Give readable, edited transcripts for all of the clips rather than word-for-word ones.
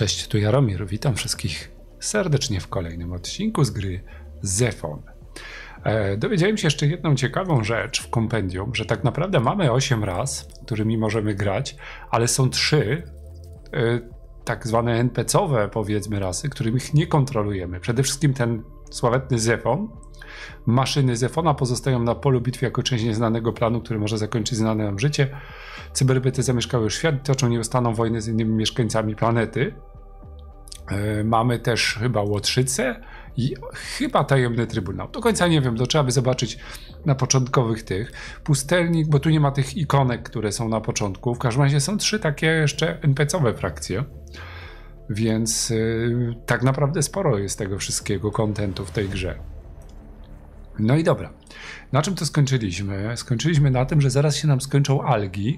Cześć, tu Jaromir, witam wszystkich serdecznie w kolejnym odcinku z gry Zefon. Dowiedziałem się jeszcze jedną ciekawą rzecz w kompendium, że tak naprawdę mamy 8 ras, którymi możemy grać, ale są 3 tak zwane NPC-owe, powiedzmy, rasy, których nie kontrolujemy. Przede wszystkim ten sławetny Zefon. Maszyny Zefona pozostają na polu bitwy jako część nieznanego planu, który może zakończyć znane nam życie. Cyberbyty zamieszkały już świat i toczą nieustanną wojnę z innymi mieszkańcami planety. Mamy też chyba Łotrzycę i chyba Tajemny Trybunał. Do końca nie wiem, to trzeba by zobaczyć na początkowych tych. Pustelnik, bo tu nie ma tych ikonek, które są na początku. W każdym razie są 3 takie jeszcze NPC-owe frakcje. Więc tak naprawdę sporo jest tego wszystkiego kontentu w tej grze. No i dobra. Na czym to skończyliśmy? Skończyliśmy na tym, że zaraz się nam skończą algi.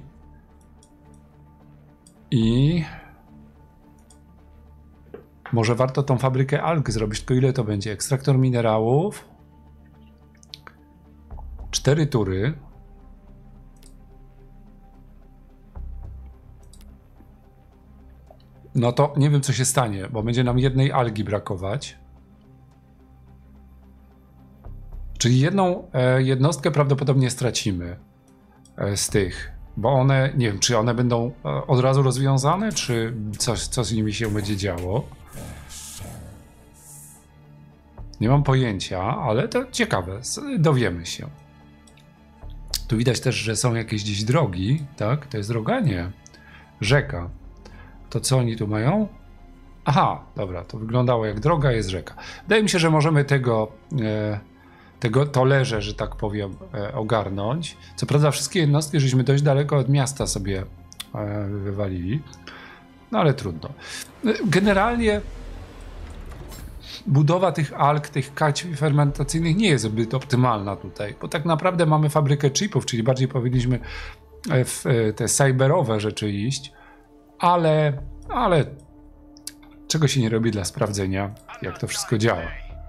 I może warto tą fabrykę alg zrobić, tylko ile to będzie? Ekstraktor minerałów, 4 tury. No to nie wiem, co się stanie, bo będzie nam jednej algi brakować. Czyli jedną jednostkę prawdopodobnie stracimy z tych, bo one, nie wiem, czy one będą od razu rozwiązane, czy co z nimi się będzie działo. Nie mam pojęcia, ale to ciekawe, dowiemy się. Tu widać też, że są jakieś gdzieś drogi, tak? To jest droga? Nie. Rzeka. To co oni tu mają? Aha, dobra, to wyglądało jak droga, jest rzeka. Wydaje mi się, że możemy tego tolerze, że tak powiem, ogarnąć. Co prawda wszystkie jednostki, żeśmy dość daleko od miasta sobie wywalili. No ale trudno. Generalnie budowa tych alg, tych kaci fermentacyjnych nie jest zbyt optymalna tutaj, bo tak naprawdę mamy fabrykę chipów, czyli bardziej powinniśmy w te cyberowe rzeczy iść, ale czego się nie robi dla sprawdzenia, jak to wszystko działa.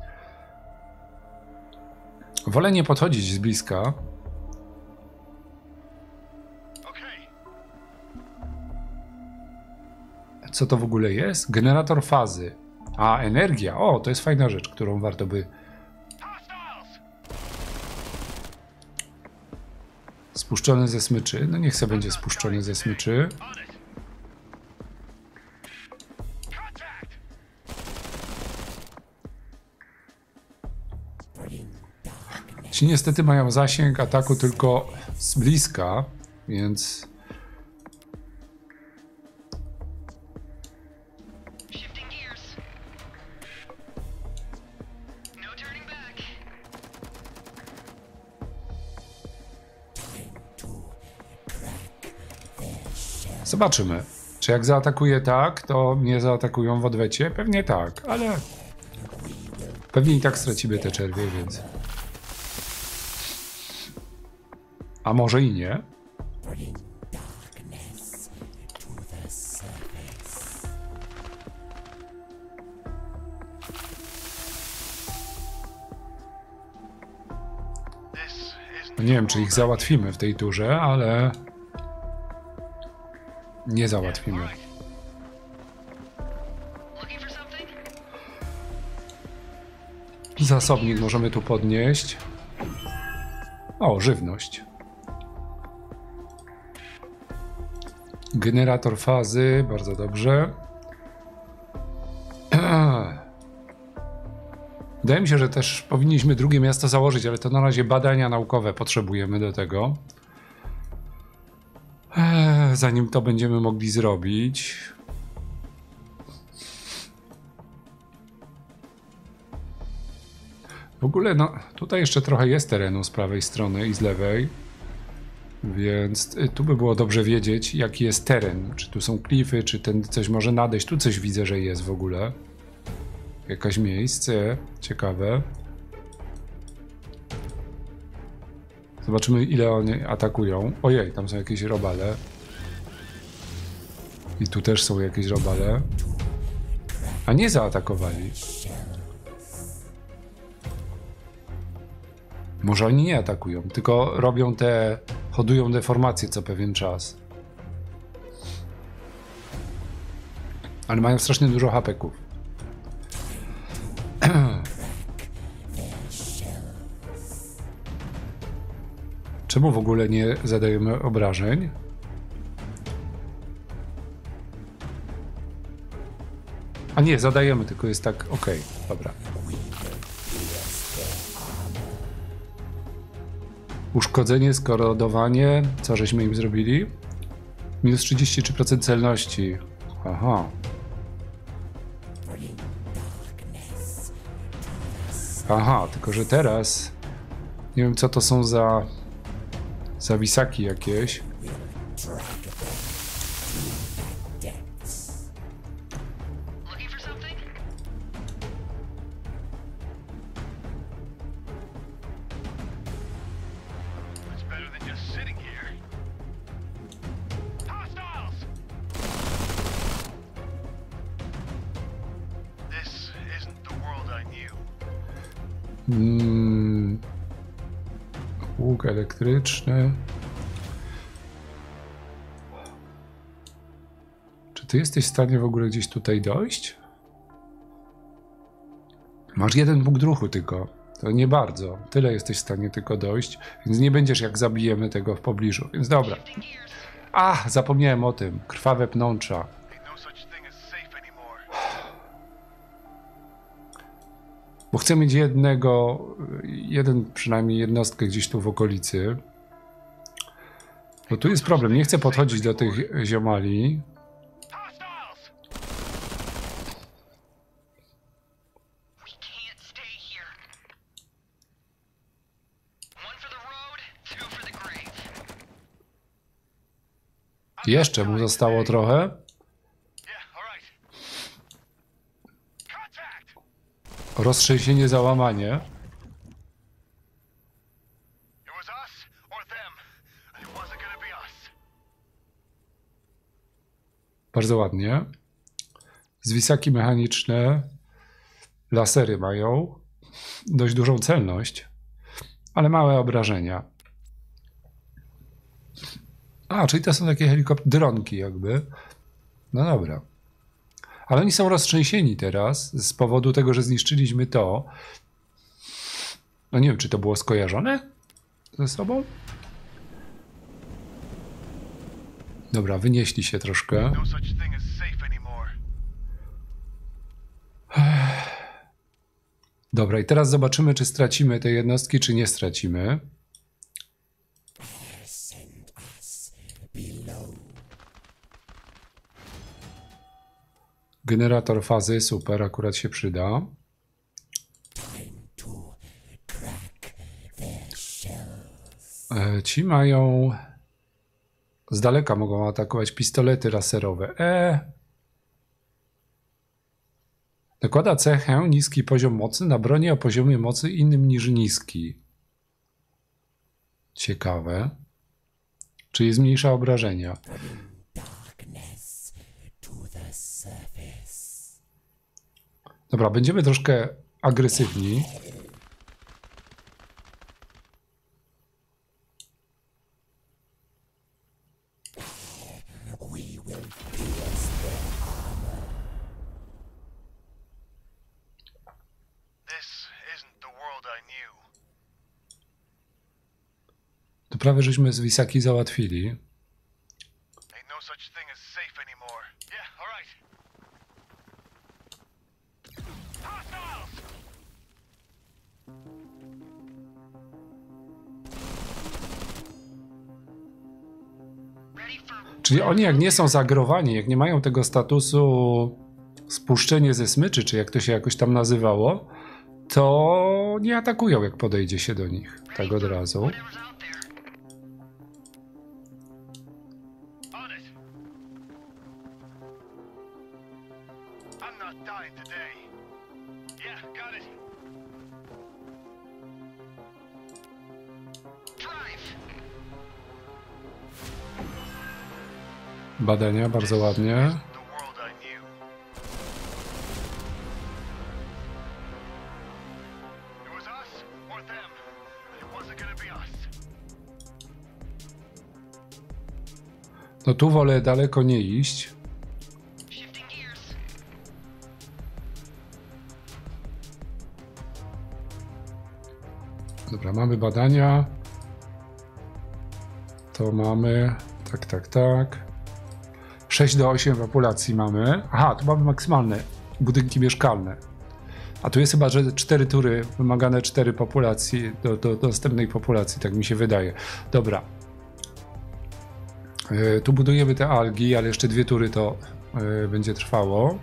Wolę nie podchodzić z bliska. Co to w ogóle jest? Generator fazy. A, energia. O, to jest fajna rzecz, którą warto by... Spuszczony ze smyczy. No niech sobie będzie spuszczony ze smyczy. Ci niestety mają zasięg ataku tylko z bliska, więc... Zobaczymy, czy jak zaatakuję tak, to mnie zaatakują w odwecie? Pewnie tak, ale pewnie i tak stracimy te czerwie, więc... A może i nie? No nie wiem, czy ich załatwimy w tej turze, ale... Nie załatwimy. Zasobnik możemy tu podnieść. O, żywność. Generator fazy, bardzo dobrze. Wydaje mi się, że też powinniśmy drugie miasto założyć, ale to na razie badania naukowe potrzebujemy do tego. Zanim to będziemy mogli zrobić. W ogóle, no, tutaj jeszcze trochę jest terenu z prawej strony i z lewej. Więc tu by było dobrze wiedzieć, jaki jest teren. Czy tu są klify, czy ten coś może nadejść. Tu coś widzę, że jest w ogóle. Jakieś miejsce ciekawe. Zobaczymy, ile oni atakują. Ojej, tam są jakieś robale. I tu też są jakieś robale. A nie zaatakowali. Może oni nie atakują, tylko robią hodują deformacje co pewien czas. Ale mają strasznie dużo hapeków. Czemu w ogóle nie zadajemy obrażeń? A nie, zadajemy, tylko jest tak, okej, dobra. Uszkodzenie, skorodowanie, co żeśmy im zrobili? Minus 33% celności. Aha. Aha, tylko że teraz nie wiem, co to są za wisaki jakieś. Łuk elektryczny. Czy ty jesteś w stanie w ogóle gdzieś tutaj dojść? Masz jeden punkt ruchu tylko. To nie bardzo. Tyle jesteś w stanie tylko dojść, więc nie będziesz jak zabijemy tego w pobliżu. Więc dobra. A, zapomniałem o tym. Krwawe pnącza. Bo chcę mieć jeden przynajmniej jednostkę gdzieś tu w okolicy. Bo tu jest problem. Nie chcę podchodzić do tych ziomali. Jeszcze mu zostało trochę. Roztrzęsienie, załamanie. Bardzo ładnie. Zwisaki mechaniczne. Lasery mają dość dużą celność, ale małe obrażenia. A, czyli to są takie dronki jakby. No dobra. Ale oni są roztrzęsieni teraz z powodu tego, że zniszczyliśmy to. No nie wiem, czy to było skojarzone ze sobą? Dobra, wynieśli się troszkę. Dobra, i teraz zobaczymy, czy stracimy te jednostki, czy nie stracimy. Generator fazy, super, akurat się przyda. Ci mają... Z daleka mogą atakować pistolety laserowe. Nakłada cechę niski poziom mocy na broni o poziomie mocy innym niż niski. Ciekawe. Czyli zmniejsza obrażenia. Dobra, będziemy troszkę agresywni. To prawie żeśmy z Wisaki załatwili. Czyli oni jak nie są zagrowani, jak nie mają tego statusu spuszczenie ze smyczy, czy jak to się jakoś tam nazywało, to nie atakują, jak podejdzie się do nich. Tak od razu. Badania, bardzo ładnie. No tu wolę daleko nie iść. Dobra, mamy badania. To mamy... Tak. 6 do 8 populacji mamy. Aha, tu mamy maksymalne budynki mieszkalne. A tu jest chyba, że 4 tury, wymagane 4 populacji do następnej populacji, tak mi się wydaje. Dobra. Tu budujemy te algi, ale jeszcze 2 tury to będzie trwało.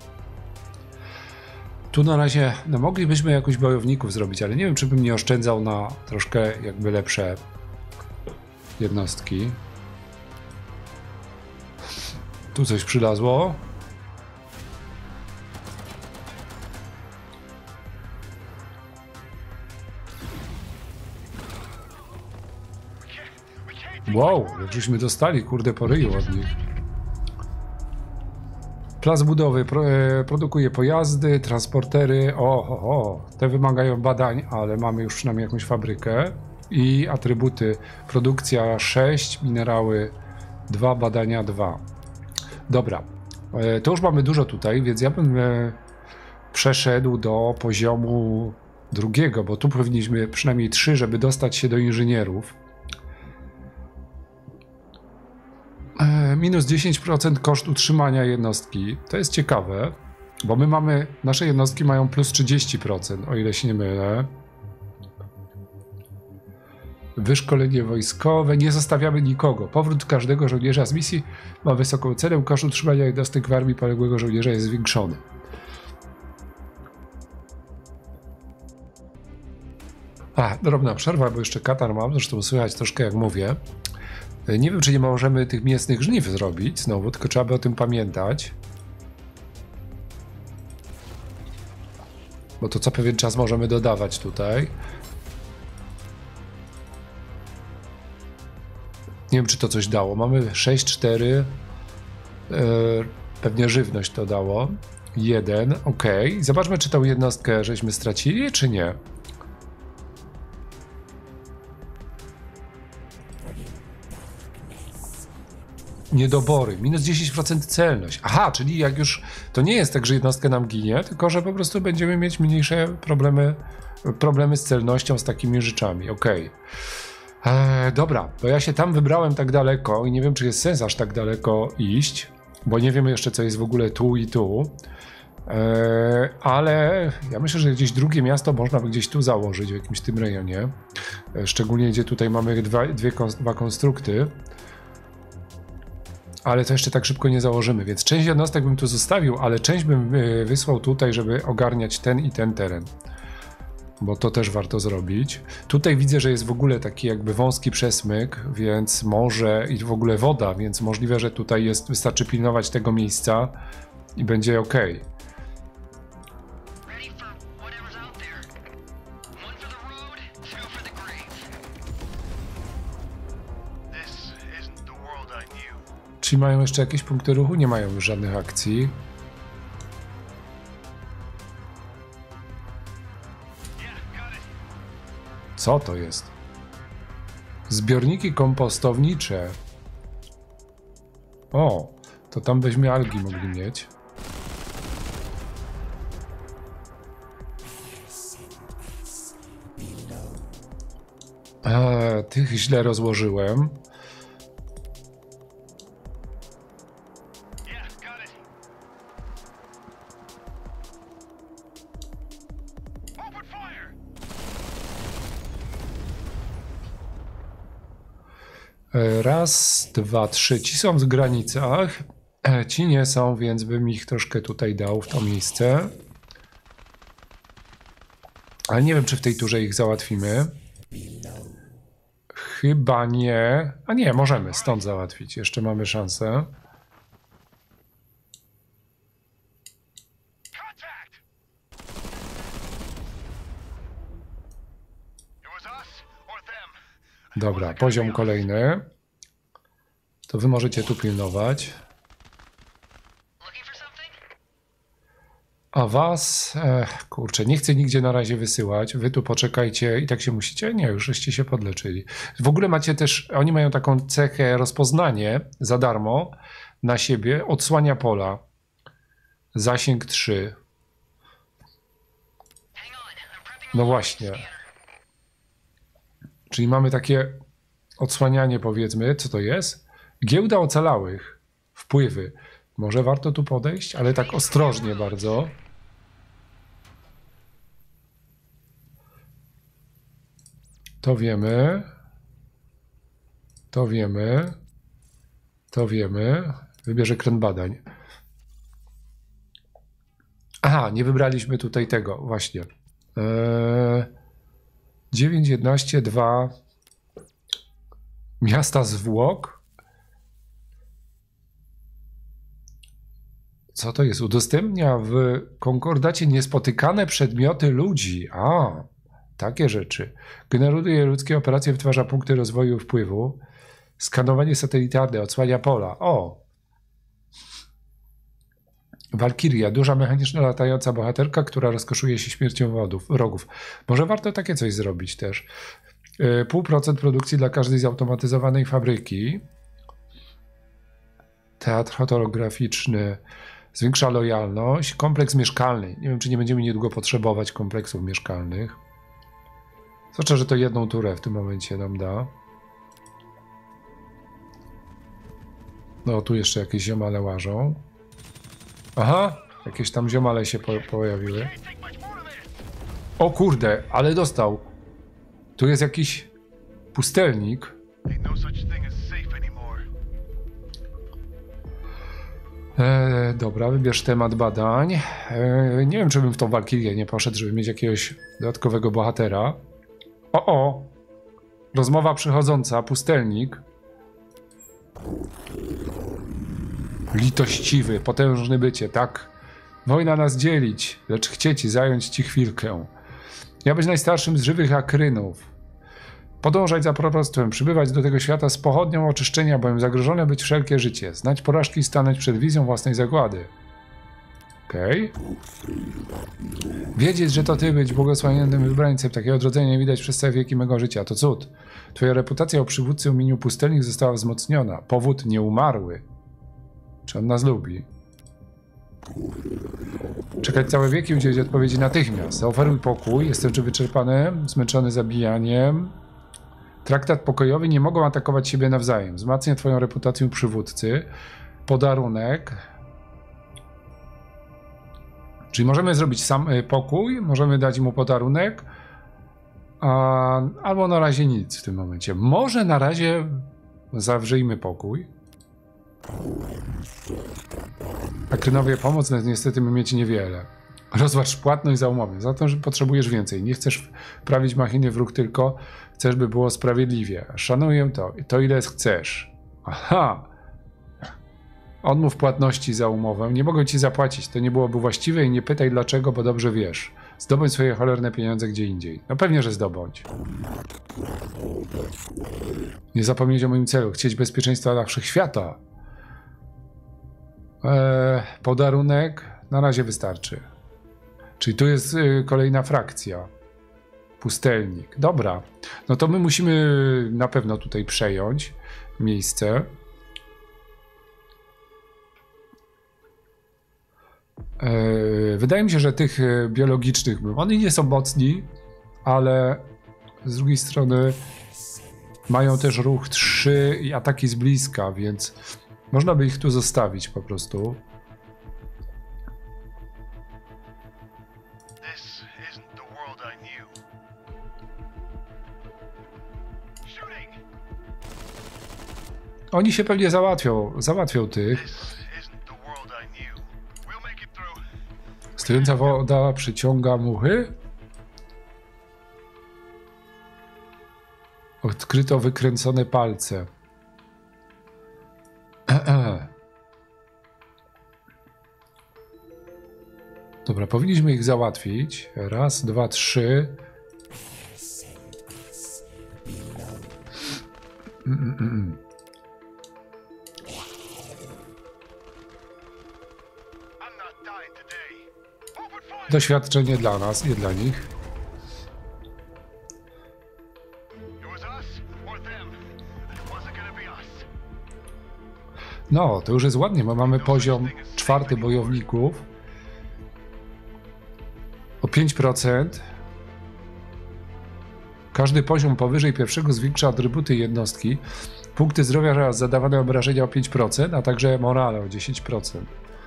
Tu na razie, no moglibyśmy jakoś bojowników zrobić, ale nie wiem, czy bym nie oszczędzał na troszkę jakby lepsze jednostki. Tu coś przylazło. Wow, jak żeśmy dostali, kurde, po ryju od nich. Plac budowy produkuje pojazdy, transportery. Te wymagają badań, ale mamy już przynajmniej jakąś fabrykę. I atrybuty. Produkcja 6, minerały 2, badania 2. Dobra, to już mamy dużo tutaj, więc ja bym przeszedł do poziomu drugiego, bo tu powinniśmy przynajmniej 3, żeby dostać się do inżynierów. Minus 10% koszt utrzymania jednostki. To jest ciekawe, bo my mamy, nasze jednostki mają plus 30%, o ile się nie mylę. Wyszkolenie wojskowe, nie zostawiamy nikogo. Powrót każdego żołnierza z misji ma wysoką cenę, koszt utrzymania jednostek w armii poległego żołnierza jest zwiększony. Drobna przerwa, bo jeszcze katar mam, zresztą słychać troszkę jak mówię. Nie wiem, czy nie możemy tych mięsnych żniw zrobić znowu, tylko trzeba by o tym pamiętać. Bo to co pewien czas możemy dodawać tutaj. Nie wiem, czy to coś dało. Mamy 6, 4. Pewnie żywność to dało. 1, ok. Zobaczmy, czy tą jednostkę żeśmy stracili, czy nie. Niedobory, minus 10% celność. Aha, czyli jak już to nie jest tak, że jednostka nam ginie, tylko że po prostu będziemy mieć mniejsze problemy z celnością, z takimi rzeczami. Okej. Dobra, bo ja się tam wybrałem tak daleko i nie wiem, czy jest sens aż tak daleko iść, bo nie wiemy jeszcze, co jest w ogóle tu i tu. Ale ja myślę, że gdzieś drugie miasto można by gdzieś tu założyć, w jakimś tym rejonie. Szczególnie, gdzie tutaj mamy dwa konstrukty. Ale to jeszcze tak szybko nie założymy, więc część jednostek bym tu zostawił, ale część bym wysłał tutaj, żeby ogarniać ten i ten teren. Bo to też warto zrobić. Tutaj widzę, że jest w ogóle taki jakby wąski przesmyk, więc może i w ogóle woda, więc możliwe, że tutaj jest, wystarczy pilnować tego miejsca i będzie ok. Czy mają jeszcze jakieś punkty ruchu? Nie mają już żadnych akcji. Co to jest? Zbiorniki kompostownicze. O, to tam byśmy algi mogli mieć. Tych źle rozłożyłem. Raz, dwa, trzy. Ci są w granicach. Ci nie są, więc bym ich troszkę tutaj dał w to miejsce. Ale nie wiem, czy w tej turze ich załatwimy. Chyba nie. A nie, możemy stąd załatwić. Jeszcze mamy szansę. Dobra, poziom kolejny. To wy możecie tu pilnować. A was, kurczę, nie chcę nigdzie na razie wysyłać. Wy tu poczekajcie i tak się musicie. Nie, już żeście się podleczyli. W ogóle macie też, oni mają taką cechę rozpoznanie za darmo na siebie. Odsłania pola. Zasięg 3. No właśnie. Czyli mamy takie odsłanianie, powiedzmy. Co to jest? Giełda ocalałych. Wpływy. Może warto tu podejść, ale tak ostrożnie bardzo. To wiemy. To wiemy. To wiemy. Wybierze kręg badań. Aha, nie wybraliśmy tutaj tego, właśnie. 9, 11, 2. Miasta zwłok. Co to jest? Udostępnia w konkordacie niespotykane przedmioty ludzi. A, takie rzeczy. Generuje ludzkie operacje, wytwarza punkty rozwoju i wpływu. Skanowanie satelitarne, odsłania pola. O! Walkiria, duża mechaniczna latająca bohaterka, która rozkoszuje się śmiercią wrogów. Może warto takie coś zrobić też. 0,5% produkcji dla każdej zautomatyzowanej fabryki. Teatr fotograficzny zwiększa lojalność. Kompleks mieszkalny. Nie wiem, czy nie będziemy niedługo potrzebować kompleksów mieszkalnych. Zwłaszcza, że to jedną turę w tym momencie nam da. No, tu jeszcze jakieś ziomale łażą. Aha, jakieś tam ziomale się pojawiły. O kurde, ale dostał. Tu jest jakiś pustelnik. Dobra, wybierz temat badań. Nie wiem, czy bym w tą walkirię nie poszedł, żeby mieć jakiegoś dodatkowego bohatera. O! Rozmowa przychodząca, pustelnik. Litościwy, potężny bycie, tak? Wojna nas dzielić, lecz chcieć zająć ci chwilkę. Ja być najstarszym z żywych akrynów. Podążać za proroctwem, przybywać do tego świata z pochodnią oczyszczenia, bowiem zagrożone być wszelkie życie. Znać porażki i stanąć przed wizją własnej zagłady. Okej. Wiedzieć, że to ty być błogosławionym wybrańcem, takiego odrodzenia nie widać przez całe wieki mego życia. To cud. Twoja reputacja o przywódcy o imieniu pustelnik została wzmocniona. Powód nieumarły. Czy on nas lubi? Czekać całe wieki, udzielić odpowiedzi natychmiast. Zaoferuj pokój. Jestem czy wyczerpany, zmęczony zabijaniem. Traktat pokojowy, nie mogą atakować siebie nawzajem. Wzmacnia twoją reputację przywódcy. Podarunek. Czyli możemy zrobić sam pokój, możemy dać mu podarunek, albo na razie nic w tym momencie. Może na razie zawrzyjmy pokój. Akrynowie pomoc, niestety my mieć niewiele. Rozważ płatność za umowę. Za to, że potrzebujesz więcej. Nie chcesz prawić machiny wróg, tylko chcesz, by było sprawiedliwie. Szanuję to ile chcesz. Aha! Odmów płatności za umowę. Nie mogę ci zapłacić. To nie byłoby właściwe i nie pytaj dlaczego, bo dobrze wiesz. Zdobądź swoje cholerne pieniądze gdzie indziej. No pewnie, że zdobądź. Nie zapomnieć o moim celu. Chcieć bezpieczeństwa dla wszechświata. Podarunek. Na razie wystarczy. Czyli tu jest kolejna frakcja. Pustelnik. Dobra. No to my musimy na pewno tutaj przejąć miejsce. Wydaje mi się, że tych biologicznych, oni nie są mocni, ale z drugiej strony mają też ruch 3 i ataki z bliska, więc można by ich tu zostawić po prostu. Oni się pewnie załatwią tych. Stojąca woda przyciąga muchy? Odkryto wykręcone palce. Dobra, powinniśmy ich załatwić. Raz, dwa, trzy. Doświadczenie dla nas, nie dla nich. No, to już jest ładnie, bo mamy poziom 4 bojowników. O 5%. Każdy poziom powyżej pierwszego zwiększa atrybuty jednostki, punkty zdrowia oraz zadawane obrażenia o 5%, a także morale o 10%.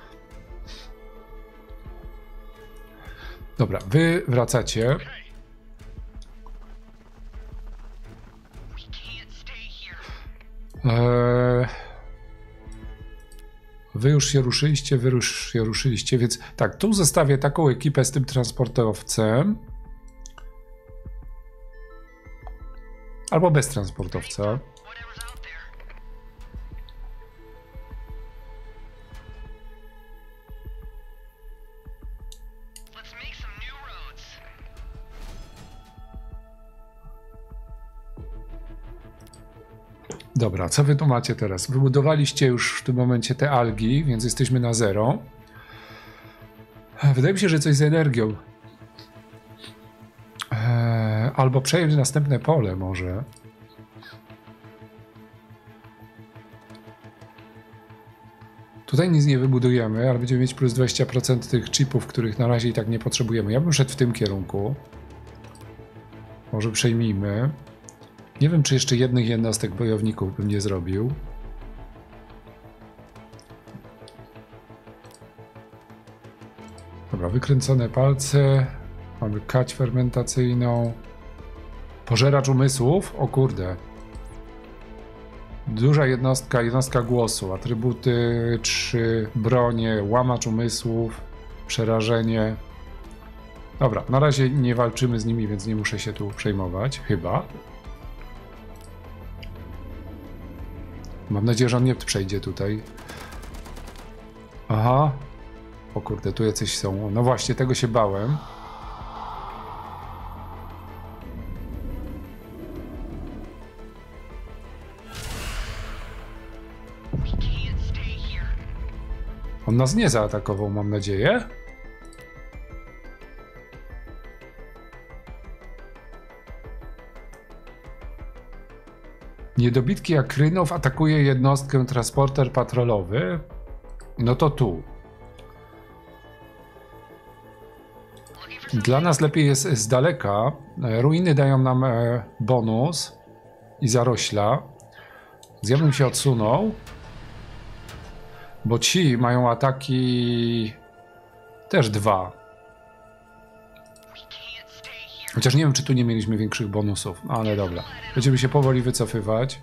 Dobra, wy wracacie. Wy już się ruszyliście, więc tak, tu zostawię taką ekipę z tym transportowcem. Albo bez transportowca. Dobra, co wy tu macie teraz? Wybudowaliście już w tym momencie te algi, więc jesteśmy na 0. Wydaje mi się, że coś z energią. Albo przejąć następne pole może. Tutaj nic nie wybudujemy, ale będziemy mieć plus 20% tych chipów, których na razie i tak nie potrzebujemy. Ja bym szedł w tym kierunku. Może przejmijmy. Nie wiem, czy jeszcze jednych jednostek bojowników bym nie zrobił. Dobra, wykręcone palce. Mamy kać fermentacyjną. Pożeracz umysłów. O kurde. Duża jednostka głosu. Atrybuty 3, bronie, łamacz umysłów, przerażenie. Dobra, na razie nie walczymy z nimi, więc nie muszę się tu przejmować. Chyba. Mam nadzieję, że on nie przejdzie tutaj. Aha. O kurde, tu jacyś są. No właśnie, tego się bałem. On nas nie zaatakował, mam nadzieję. Niedobitki Akrynow atakuje jednostkę transporter patrolowy. No to tu. Dla nas lepiej jest z daleka. Ruiny dają nam bonus i zarośla. Ja bym się odsunął. Bo ci mają ataki też 2. Chociaż nie wiem, czy tu nie mieliśmy większych bonusów, ale dobra. Będziemy się powoli wycofywać.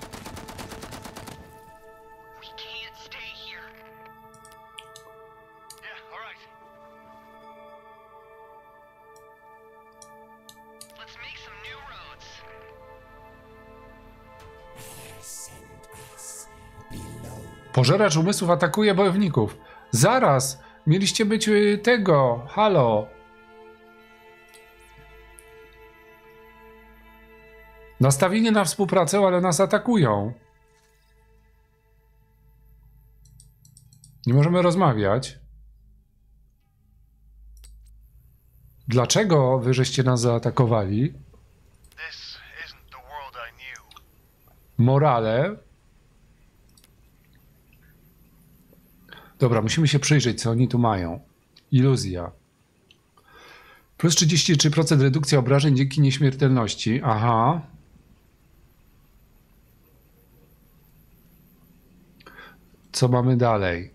Pożeracz umysłów atakuje bojowników. Zaraz! Mieliście być tego. Halo! Nastawienie na współpracę, ale nas atakują. Nie możemy rozmawiać. Dlaczego wy żeście nas zaatakowali? Morale. Dobra, musimy się przyjrzeć, co oni tu mają. Iluzja. Plus 33% redukcja obrażeń dzięki nieśmiertelności. Aha. Co mamy dalej?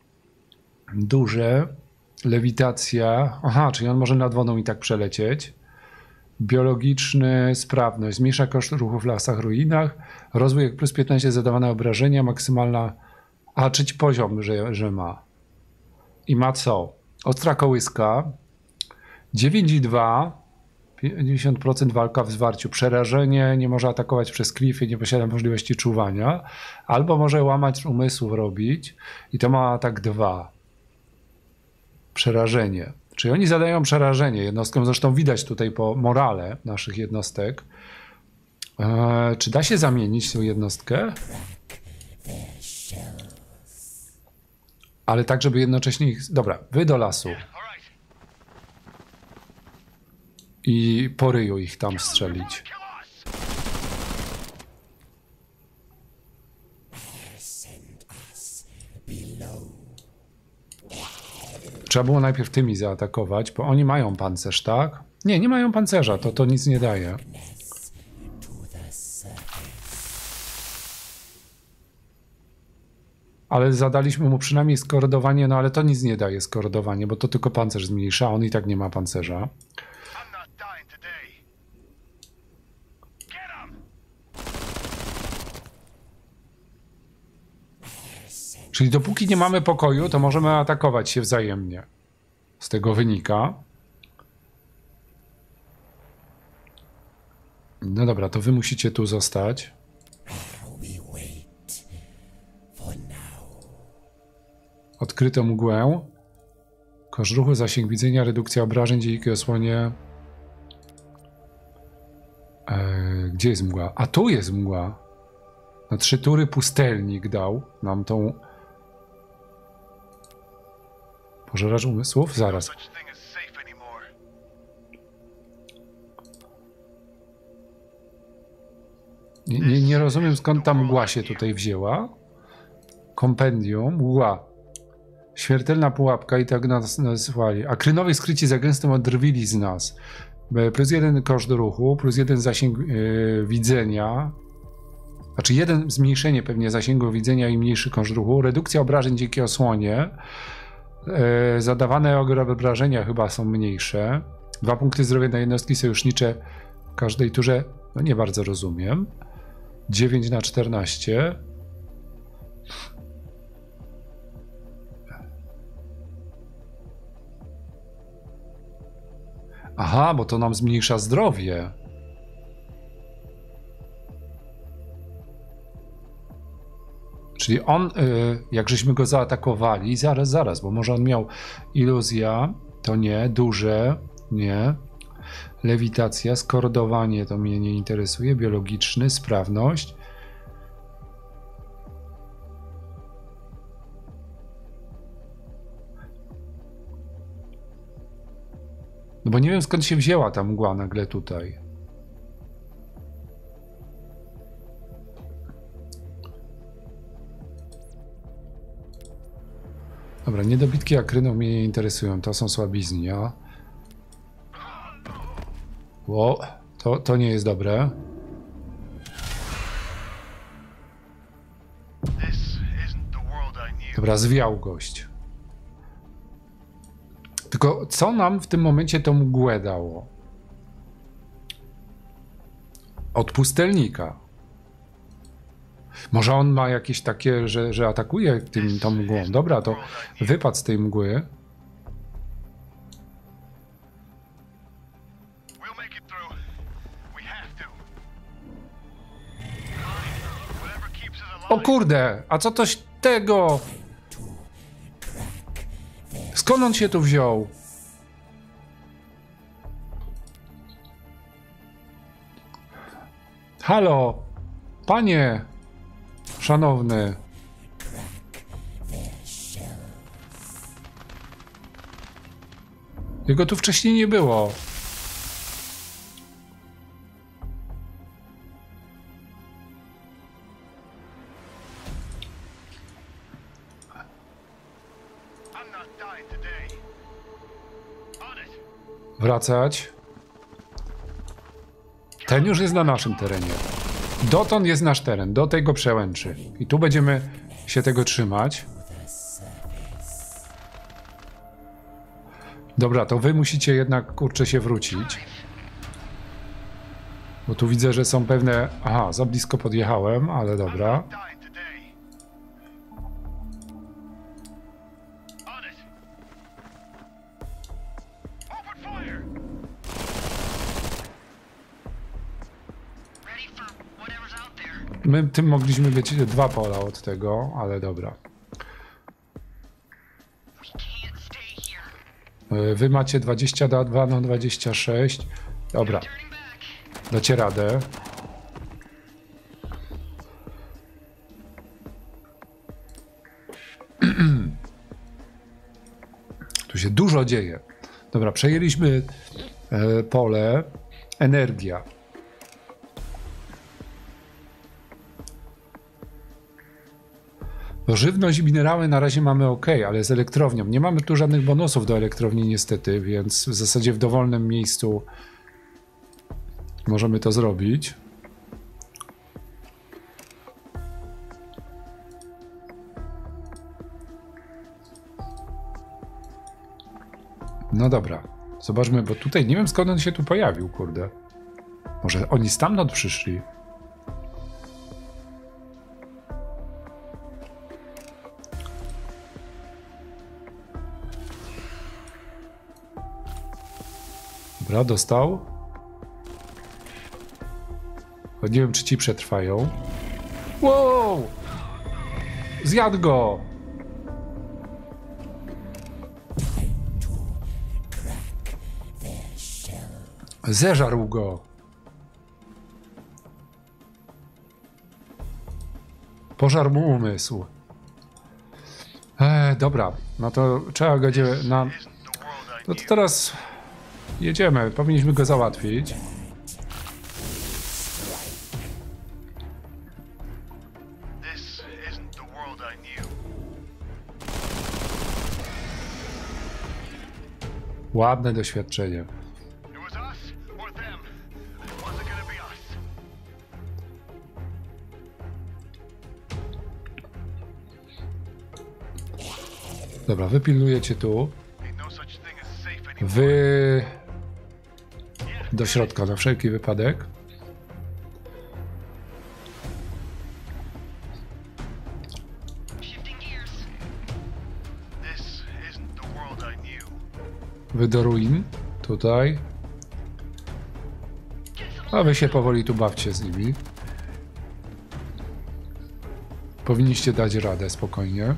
Duże. Lewitacja. Aha, czyli on może nad wodą i tak przelecieć. Biologiczny, sprawność. Zmniejsza koszt ruchu w lasach, ruinach. Rozwój plus 15 zadawane obrażenia. Maksymalna... A, trzeci poziom, że ma. I ma co? Ostra kołyska. 9,2. 50% walka w zwarciu. Przerażenie. Nie może atakować przez klify. Nie posiada możliwości czuwania. Albo może łamać umysłów robić. I to ma atak 2. Przerażenie. Czyli oni zadają przerażenie jednostkom. Zresztą widać tutaj po morale naszych jednostek. Czy da się zamienić tą jednostkę? Ale tak, żeby jednocześnie ich... Dobra, wy do lasu. I po ryju ich tam strzelić. Trzeba było najpierw tymi zaatakować, bo oni mają pancerz, tak? Nie, nie mają pancerza, to nic nie daje. Ale zadaliśmy mu przynajmniej skordowanie, no ale to nic nie daje skordowanie, bo to tylko pancerz zmniejsza, a on i tak nie ma pancerza. Czyli dopóki nie mamy pokoju, to możemy atakować się wzajemnie. Z tego wynika. No dobra, to wy musicie tu zostać. Odkryto mgłę. Koszt ruchu, zasięg widzenia, redukcja obrażeń dzięki osłonie. Gdzie jest mgła? A tu jest mgła. Na 3 tury pustelnik dał nam tą... Pożeracz umysłów? Zaraz. Nie rozumiem, skąd ta mgła się tutaj wzięła. Kompendium, mgła. Śmiertelna pułapka i tak nas nazwali. A krynowie skryci za gęstą odrwili z nas. Plus 1 koszt ruchu, plus 1 zasięg widzenia. Znaczy 1 zmniejszenie pewnie zasięgu widzenia i mniejszy koszt ruchu. Redukcja obrażeń dzięki osłonie. Zadawane obrażenia chyba są mniejsze. 2 punkty zdrowia na jednostki sojusznicze w każdej turze. No nie bardzo rozumiem. 9 na 14. Aha, bo to nam zmniejsza zdrowie. Czyli on, jak żeśmy go zaatakowali, zaraz, bo może on miał iluzja, to nie, duże, nie. Lewitacja, skordowanie to mnie nie interesuje, biologiczny, sprawność. No bo nie wiem, skąd się wzięła ta mgła nagle tutaj. Dobra, niedobitki akrynów mnie nie interesują, to są słabizny, a... Ło, to nie jest dobre. Dobra, zwiał gość. Tylko co nam w tym momencie to mgłę dało? Od pustelnika. Może on ma jakieś takie, że atakuje tą mgłą. Dobra, to wypadł z tej mgły. O kurde, a co toś tego? Skąd on się tu wziął? Halo, panie szanowny. Jego tu wcześniej nie było. Wracać. Ten już jest na naszym terenie. Dotąd jest nasz teren, do tego przełęczy. I tu będziemy się tego trzymać. Dobra, to wy musicie jednak, kurczę, się wrócić. Bo tu widzę, że są pewne... Aha, za blisko podjechałem, ale dobra. My tym mogliśmy być 2 pola od tego, ale dobra. Wy macie 22 na 26. Dobra. Dacie radę. Tu się dużo dzieje. Dobra, przejęliśmy pole. Energia. Bo żywność i minerały na razie mamy ok, ale z elektrownią. Nie mamy tu żadnych bonusów do elektrowni niestety, więc w zasadzie w dowolnym miejscu możemy to zrobić. No dobra, zobaczmy, bo tutaj nie wiem skąd on się tu pojawił, kurde. Może oni stamtąd przyszli? Dobra, dostał. Choć nie wiem, czy ci przetrwają. Wow! Zjadł go! Zeżarł go! Pożarł mu umysł. Dobra, no to trzeba go na... No to teraz jedziemy, powinniśmy go załatwić. Ładne doświadczenie. Dobra, wy pilnujecie tu. Wy do środka na wszelki wypadek. Wy do ruin. Tutaj. A wy się powoli tu bawcie z nimi. Powinniście dać radę spokojnie.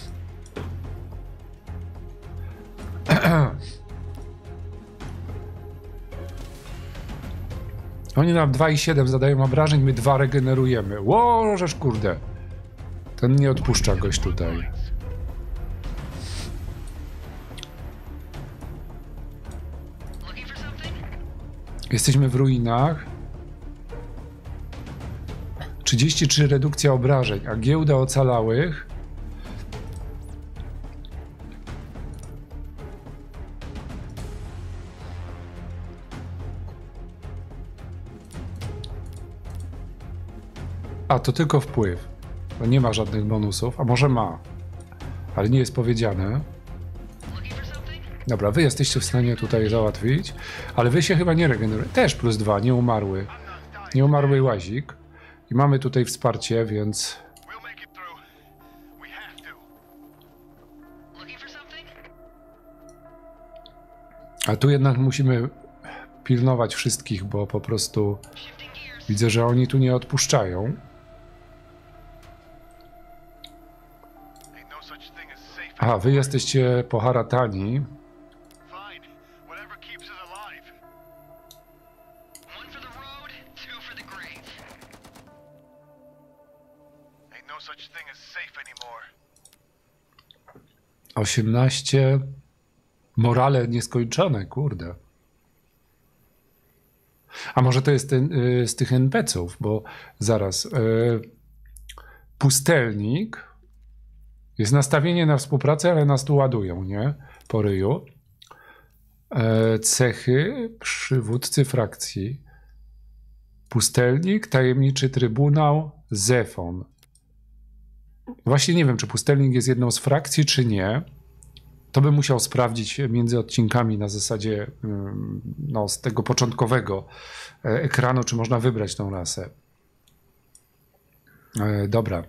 Oni nam 2,7 zadają obrażeń, my 2 regenerujemy. Ło, żeż kurde. Ten nie odpuszcza gość tutaj. Jesteśmy w ruinach. 33 redukcja obrażeń, a giełda ocalałych. A, to tylko wpływ. To nie ma żadnych bonusów, a może ma, ale nie jest powiedziane. Dobra, wy jesteście w stanie tutaj załatwić, ale wy się chyba nie regenerujecie. Też +2, nieumarły. Nieumarły łazik. I mamy tutaj wsparcie, więc... A tu jednak musimy pilnować wszystkich, bo po prostu widzę, że oni tu nie odpuszczają. A, wy jesteście poharatani. No 18. Morale nieskończone, kurde. A może to jest ten, z tych NPC-ów, bo zaraz. Pustelnik. Jest nastawienie na współpracę, ale nas tu ładują, nie? Po ryju. Cechy przywódcy frakcji. Pustelnik, tajemniczy trybunał, Zefon. Właśnie nie wiem, czy pustelnik jest jedną z frakcji, czy nie. To bym musiał sprawdzić między odcinkami na zasadzie no, z tego początkowego ekranu, czy można wybrać tą rasę. Dobra.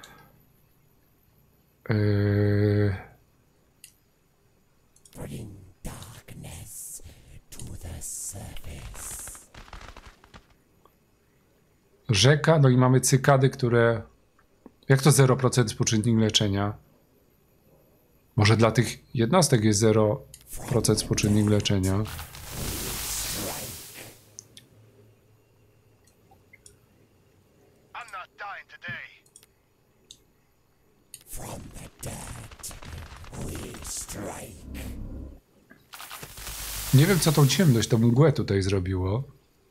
Rzeka, no i mamy cykady, które... Jak to 0% współczynnik leczenia? Może dla tych jednostek jest 0% współczynnik leczenia. Nie wiem, co tą ciemność, tą mgłę tutaj zrobiło.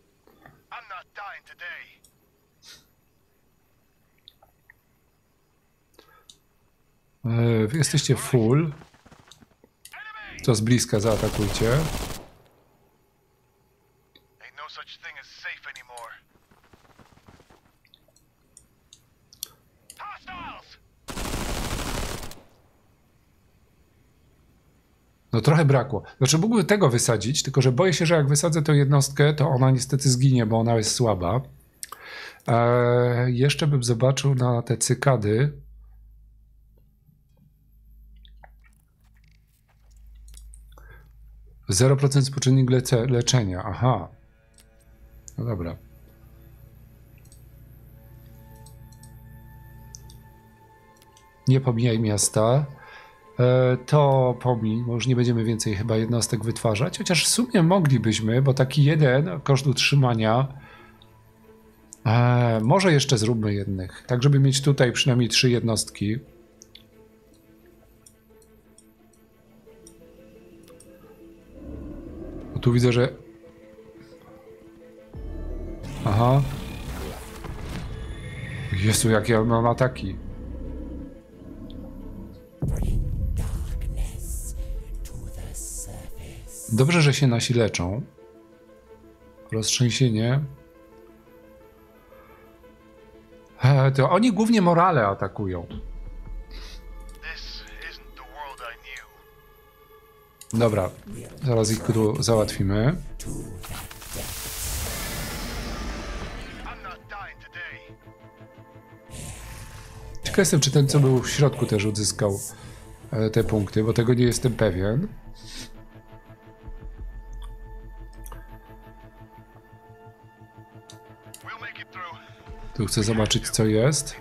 Wy jesteście full. To z bliska zaatakujcie. No trochę brakło. Znaczy mógłby tego wysadzić, tylko że boję się, że jak wysadzę tę jednostkę, to ona niestety zginie, bo ona jest słaba. Jeszcze bym zobaczył na te cykady. Zero procent współczynnik leczenia. Aha. No dobra. Nie pomijaj miasta. To pomiń, bo już nie będziemy więcej chyba jednostek wytwarzać. Chociaż w sumie moglibyśmy, bo taki jeden koszt utrzymania. Może jeszcze zróbmy jednych. Tak, żeby mieć tutaj przynajmniej 3 jednostki. Bo tu widzę, że... Aha. Jezu, jakie ja mam ataki. Dobrze, że się nasi leczą. Roztrzęsienie. To oni głównie morale atakują. Dobra, zaraz ich tu załatwimy. Ciekaw jestem, czy ten, co był w środku, też uzyskał te punkty, bo tego nie jestem pewien. Tu chcę zobaczyć, co jest.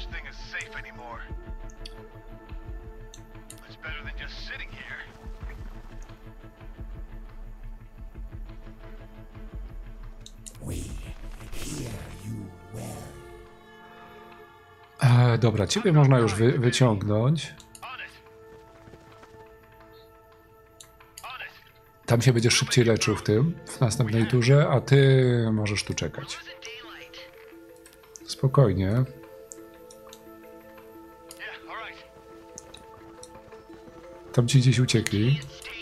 Dobra, ciebie można już wyciągnąć. Tam się będziesz szybciej leczył w następnej turze, a ty możesz tu czekać. Spokojnie. Tam ci gdzieś uciekli.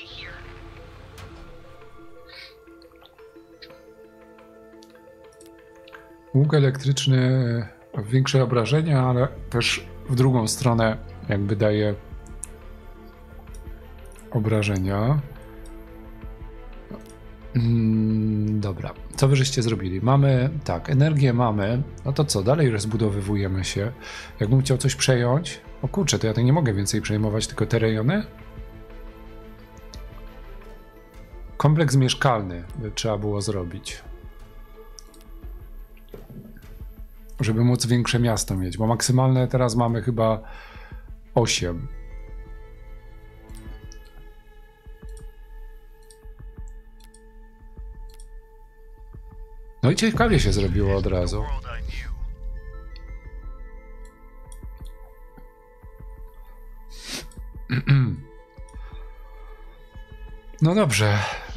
Łuk elektryczny większe obrażenia, ale też w drugą stronę jakby daje obrażenia. Dobra, co wy żeście zrobili? Mamy, tak, energię mamy, no to co, dalej rozbudowywujemy się. Jakbym chciał coś przejąć, o kurczę, to ja to nie mogę więcej przejmować, tylko te rejony? Kompleks mieszkalny by trzeba było zrobić. Żeby móc większe miasto mieć, bo maksymalne teraz mamy chyba 8. No i ciekawie się zrobiło od razu. No dobrze.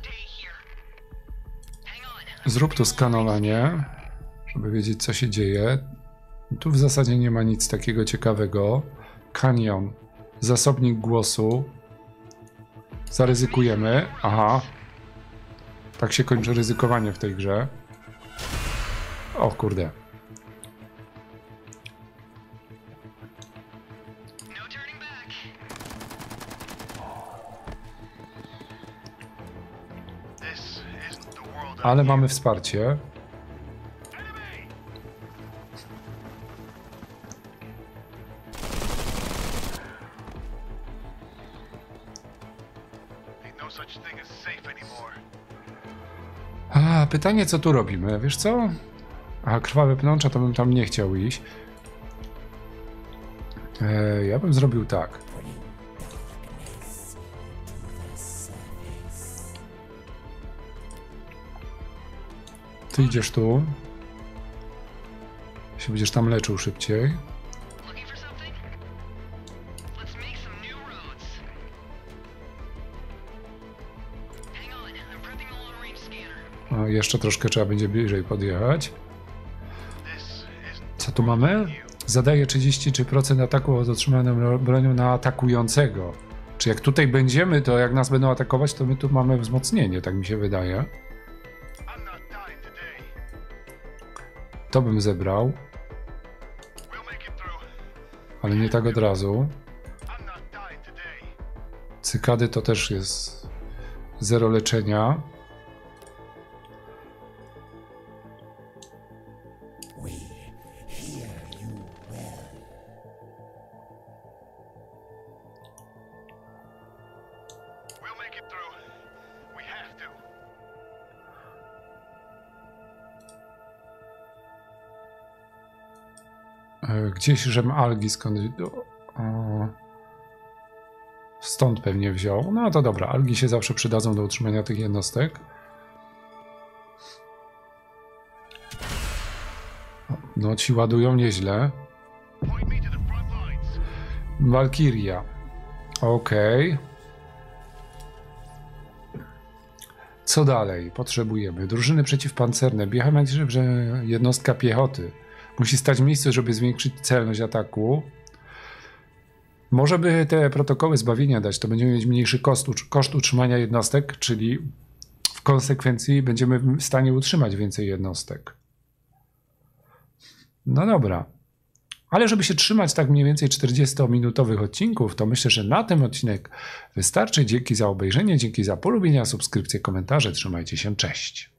Zrób tu skanowanie, żeby wiedzieć, co się dzieje. Tu w zasadzie nie ma nic takiego ciekawego. Kanion. Zasobnik głosu. Zaryzykujemy. Aha. Tak się kończy ryzykowanie w tej grze. O kurde. Ale mamy wsparcie. Pytanie, co tu robimy? Wiesz co? A krwawe pnącza to bym tam nie chciał iść. Ja bym zrobił tak. Ty idziesz tu. Się będziesz tam leczył szybciej. O, jeszcze troszkę trzeba będzie bliżej podjechać. Co tu mamy? Zadaje 33% ataku od otrzymaną bronią na atakującego. Czy jak tutaj będziemy, to jak nas będą atakować, to my tu mamy wzmocnienie, tak mi się wydaje. To bym zebrał. Ale nie tak od razu. Cykady to też jest 0 leczenia. Gdzieś żem algi skąd... Stąd pewnie wziął. No to dobra, algi się zawsze przydadzą do utrzymania tych jednostek. No ci ładują nieźle. Walkiria. Okej. Co dalej? Potrzebujemy drużyny przeciwpancerne. Że jednostka piechoty musi stać w miejscu, żeby zwiększyć celność ataku. Może by te protokoły zbawienia dać, to będziemy mieć mniejszy koszt utrzymania jednostek, czyli w konsekwencji będziemy w stanie utrzymać więcej jednostek. No dobra. Ale żeby się trzymać tak mniej więcej 40-minutowych odcinków, to myślę, że na ten odcinek wystarczy. Dzięki za obejrzenie, dzięki za polubienia, subskrypcje, komentarze. Trzymajcie się, cześć.